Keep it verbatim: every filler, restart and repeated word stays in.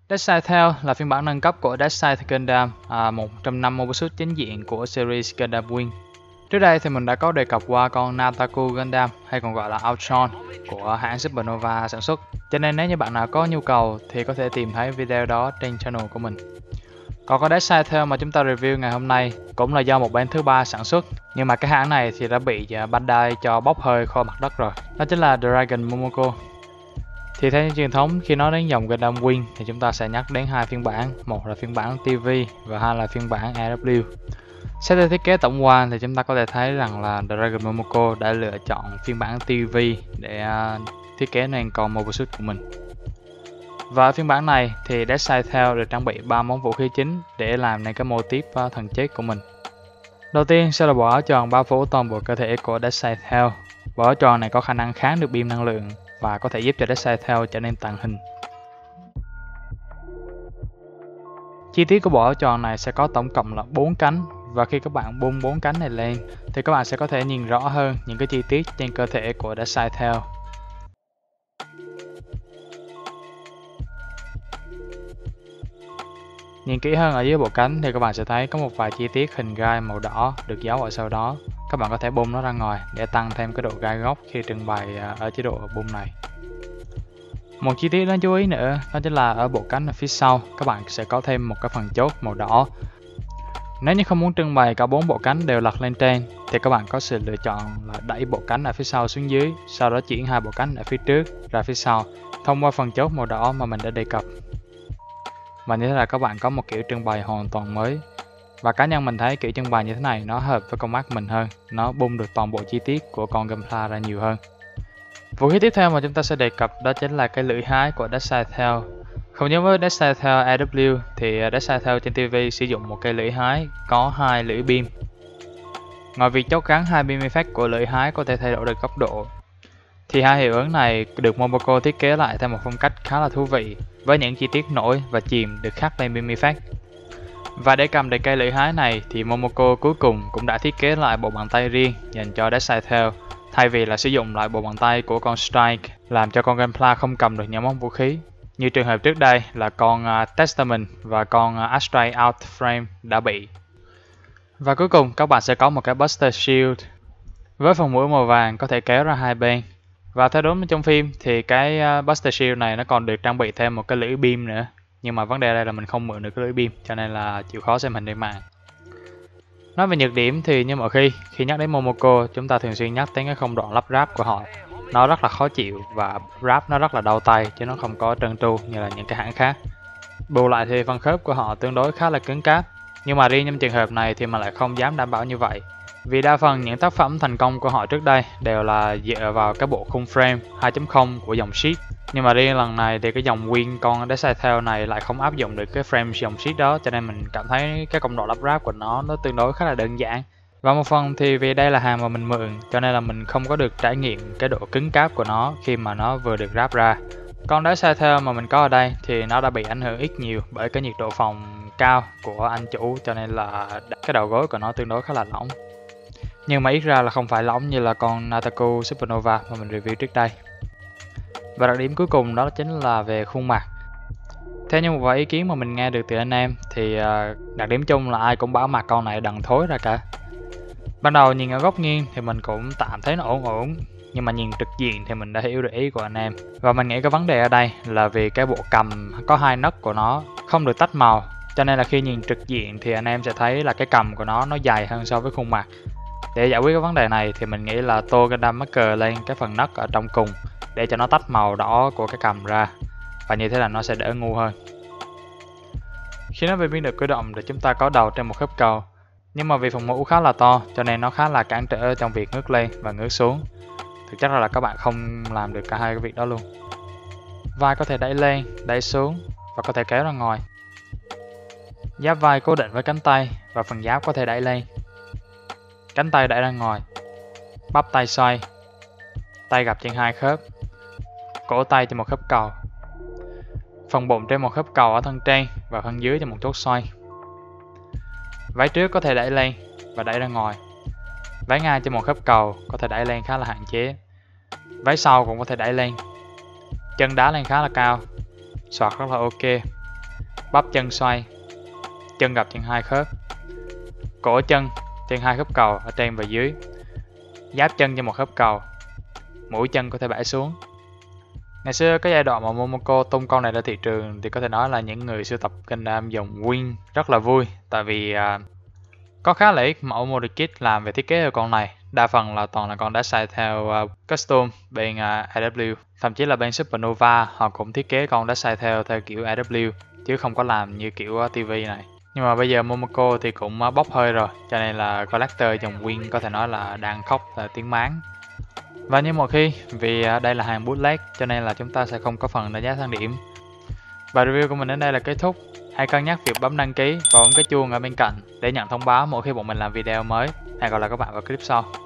Darkside Tale là phiên bản nâng cấp của Darkside Gundam, à, một trong năm mobile suit chính diện của series Gundam Wing. Trước đây thì mình đã có đề cập qua con Nataku Gundam hay còn gọi là Ultron của hãng Supernova sản xuất. Cho nên nếu như bạn nào có nhu cầu thì có thể tìm thấy video đó trên channel của mình. Còn con Darkside Tale mà chúng ta review ngày hôm nay cũng là do một bên thứ ba sản xuất, nhưng mà cái hãng này thì đã bị Bandai cho bốc hơi khỏi mặt đất rồi. Đó chính là Dragon Momoko. Thì theo như truyền thống, khi nói đến dòng Gundam Wing thì chúng ta sẽ nhắc đến hai phiên bản, một là phiên bản ti vi và hai là phiên bản a vê. Xét theo thiết kế tổng quan thì chúng ta có thể thấy rằng là Dragon Momoko đã lựa chọn phiên bản ti vi để uh, thiết kế nên con mobile suit của mình. Và ở phiên bản này thì Darkside Tale được trang bị ba món vũ khí chính để làm nên cái mô típ uh, thần chết của mình. Đầu tiên sẽ là bộ áo tròn bao phủ toàn bộ cơ thể của Darkside Tale. Bộ áo tròn này có khả năng kháng được beam năng lượng và có thể giúp cho Darkside Tale trở nên tàng hình. Chi tiết của bộ áo tròn này sẽ có tổng cộng là bốn cánh, và khi các bạn bung bốn cánh này lên thì các bạn sẽ có thể nhìn rõ hơn những cái chi tiết trên cơ thể của Darkside Tale. Nhìn kỹ hơn ở dưới bộ cánh thì các bạn sẽ thấy có một vài chi tiết hình gai màu đỏ được giấu ở sau đó. Các bạn có thể bung nó ra ngoài để tăng thêm cái độ gai góc khi trưng bày ở chế độ bung này. Một chi tiết đáng chú ý nữa đó chính là ở bộ cánh ở phía sau các bạn sẽ có thêm một cái phần chốt màu đỏ. Nếu như không muốn trưng bày cả bốn bộ cánh đều lật lên trên thì các bạn có sự lựa chọn là đẩy bộ cánh ở phía sau xuống dưới, sau đó chuyển hai bộ cánh ở phía trước ra phía sau thông qua phần chốt màu đỏ mà mình đã đề cập. Và như thế là các bạn có một kiểu trưng bày hoàn toàn mới. Và cá nhân mình thấy kiểu trưng bày như thế này nó hợp với con mắt mình hơn, nó bung được toàn bộ chi tiết của con Gunpla ra nhiều hơn. Vũ khí tiếp theo mà chúng ta sẽ đề cập đó chính là cái lưỡi hái của Darkside Tale. Không giống với Darkside Tale a vê thì Darkside Tale trên ti vi sử dụng một cây lưỡi hái có hai lưỡi beam. Ngoài việc chốt gắn hai beam effect của lưỡi hái có thể thay đổi được góc độ, thì hai hiệu ứng này được Momoko thiết kế lại theo một phong cách khá là thú vị, với những chi tiết nổi và chìm được khắc lên beam effect. Và để cầm được cây lưỡi hái này thì Momoko cuối cùng cũng đã thiết kế lại bộ bàn tay riêng dành cho Darkside Tale, thay vì là sử dụng lại bộ bàn tay của con Strike làm cho con Gunpla không cầm được những món vũ khí, như trường hợp trước đây là con uh, Testament và con uh, Astray Out Frame đã bị. Và cuối cùng các bạn sẽ có một cái Buster Shield với phần mũi màu vàng có thể kéo ra hai bên. Và theo đúng trong phim thì cái uh, Buster Shield này nó còn được trang bị thêm một cái lưỡi beam nữa, nhưng mà vấn đề đây là mình không mượn được cái lưỡi beam cho nên là chịu khó xem hình trên mạng. Nói về nhược điểm thì như mọi khi, khi nhắc đến Momoko chúng ta thường xuyên nhắc đến cái công đoạn lắp ráp của họ. Nó rất là khó chịu và ráp nó rất là đau tay chứ nó không có trơn tru như là những cái hãng khác. Bù lại thì phần khớp của họ tương đối khá là cứng cáp, nhưng mà riêng trong trường hợp này thì mà lại không dám đảm bảo như vậy. Vì đa phần những tác phẩm thành công của họ trước đây đều là dựa vào cái bộ khung frame hai chấm không của dòng sheet. Nhưng mà riêng lần này thì cái dòng Wing con Darkside Tale này lại không áp dụng được cái frame dòng sheet đó, cho nên mình cảm thấy cái công đoạn lắp ráp của nó nó tương đối khá là đơn giản. Và một phần thì vì đây là hàng mà mình mượn cho nên là mình không có được trải nghiệm cái độ cứng cáp của nó khi mà nó vừa được ráp ra. Con Darkside Tale mà mình có ở đây thì nó đã bị ảnh hưởng ít nhiều bởi cái nhiệt độ phòng cao của anh chủ, cho nên là cái đầu gối của nó tương đối khá là lỏng. Nhưng mà ít ra là không phải lỏng như là con Nataku Supernova mà mình review trước đây. Và đặc điểm cuối cùng đó chính là về khuôn mặt. Theo như một vài ý kiến mà mình nghe được từ anh em thì đặc điểm chung là ai cũng bảo mặt con này đần thối ra cả. Ban đầu nhìn ở góc nghiêng thì mình cũng tạm thấy nó ổn ổn, nhưng mà nhìn trực diện thì mình đã hiểu được ý của anh em. Và mình nghĩ cái vấn đề ở đây là vì cái bộ cầm có hai nấc của nó không được tách màu, cho nên là khi nhìn trực diện thì anh em sẽ thấy là cái cầm của nó nó dài hơn so với khuôn mặt. Để giải quyết cái vấn đề này thì mình nghĩ là tô Gundam Marker lên cái phần nấc ở trong cùng để cho nó tách màu đỏ của cái cầm ra, và như thế là nó sẽ đỡ ngu hơn. Khi nói về biến đổi cử động thì chúng ta có đầu trên một khớp cầu, nhưng mà vì phần mũ khá là to cho nên nó khá là cản trở trong việc ngước lên và ngước xuống. Thực chất là các bạn không làm được cả hai cái việc đó luôn. Vai có thể đẩy lên, đẩy xuống và có thể kéo ra ngoài. Giáp vai cố định với cánh tay và phần giáp có thể đẩy lên. Cánh tay đẩy ra ngoài. Bắp tay xoay. Tay gập trên hai khớp. Cổ tay trên một khớp cầu. Phần bụng trên một khớp cầu ở thân trên và thân dưới trên một chốt xoay. Váy trước có thể đẩy lên và đẩy ra ngoài. Váy ngang trên một khớp cầu có thể đẩy lên khá là hạn chế. Váy sau cũng có thể đẩy lên. Chân đá lên khá là cao. Xoạc rất là ok. bắp chân xoay, chân gập trên hai khớp, cổ chân trên hai khớp cầu ở trên và dưới, giáp chân trên một khớp cầu, mũi chân có thể bẻ xuống. Ngày xưa cái giai đoạn mà Momoko tung con này ra thị trường thì có thể nói là những người sưu tập Gundam dòng Wing rất là vui, tại vì à, có khá là ít mẫu model kit làm về thiết kế của con này, đa phần là toàn là con đã xài theo uh, custom bên uh, a vê, thậm chí là bên Supernova họ cũng thiết kế con đã xài theo theo kiểu a vê chứ không có làm như kiểu uh, ti vi này. Nhưng mà bây giờ Momoko thì cũng uh, bốc hơi rồi, cho nên là collector dòng Wing có thể nói là đang khóc là tiếng máng. Và như mọi khi, vì uh, đây là hàng bootleg cho nên là chúng ta sẽ không có phần đánh giá thang điểm. Và review của mình đến đây là kết thúc. Hãy cân nhắc việc bấm đăng ký và bấm cái chuông ở bên cạnh để nhận thông báo mỗi khi bọn mình làm video mới. Hẹn gặp lại các bạn vào clip sau.